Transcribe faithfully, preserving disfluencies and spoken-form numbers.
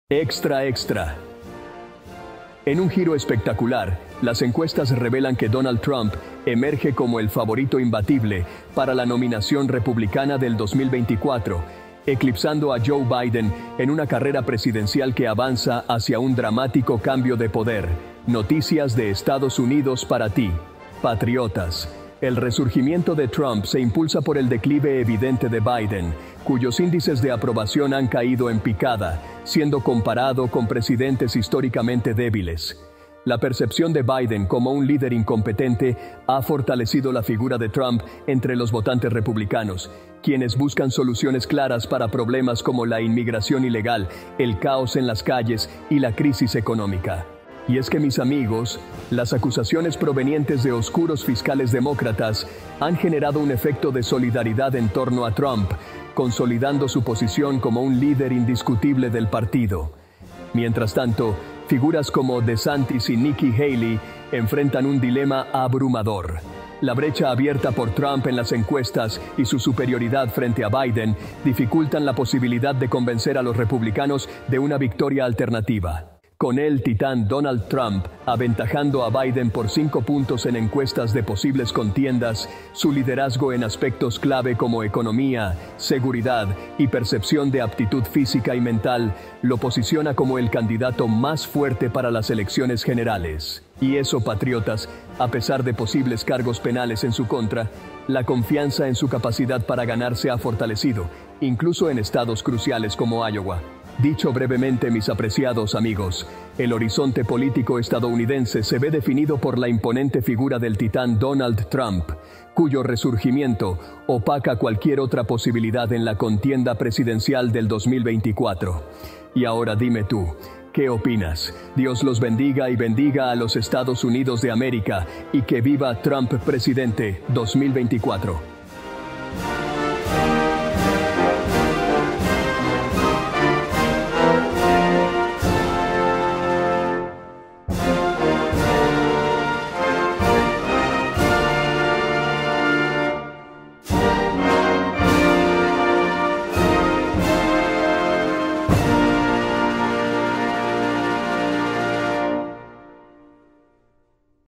Extra, extra. En un giro espectacular, las encuestas revelan que Donald Trump emerge como el favorito imbatible para la nominación republicana del dos mil veinticuatro, eclipsando a Joe Biden en una carrera presidencial que avanza hacia un dramático cambio de poder. Noticias de Estados Unidos para ti, patriotas. El resurgimiento de Trump se impulsa por el declive evidente de Biden, cuyos índices de aprobación han caído en picada, siendo comparado con presidentes históricamente débiles. La percepción de Biden como un líder incompetente ha fortalecido la figura de Trump entre los votantes republicanos, quienes buscan soluciones claras para problemas como la inmigración ilegal, el caos en las calles y la crisis económica. Y es que, mis amigos, las acusaciones provenientes de oscuros fiscales demócratas han generado un efecto de solidaridad en torno a Trump, consolidando su posición como un líder indiscutible del partido. Mientras tanto, figuras como DeSantis y Nikki Haley enfrentan un dilema abrumador. La brecha abierta por Trump en las encuestas y su superioridad frente a Biden dificultan la posibilidad de convencer a los republicanos de una victoria alternativa. Con el titán Donald Trump aventajando a Biden por cinco puntos en encuestas de posibles contiendas, su liderazgo en aspectos clave como economía, seguridad y percepción de aptitud física y mental lo posiciona como el candidato más fuerte para las elecciones generales. Y eso, patriotas, a pesar de posibles cargos penales en su contra, la confianza en su capacidad para ganar se ha fortalecido, incluso en estados cruciales como Iowa. Dicho brevemente, mis apreciados amigos, el horizonte político estadounidense se ve definido por la imponente figura del titán Donald Trump, cuyo resurgimiento opaca cualquier otra posibilidad en la contienda presidencial del dos mil veinticuatro. Y ahora dime tú, ¿qué opinas? Dios los bendiga y bendiga a los Estados Unidos de América, y que viva Trump presidente dos mil veinticuatro.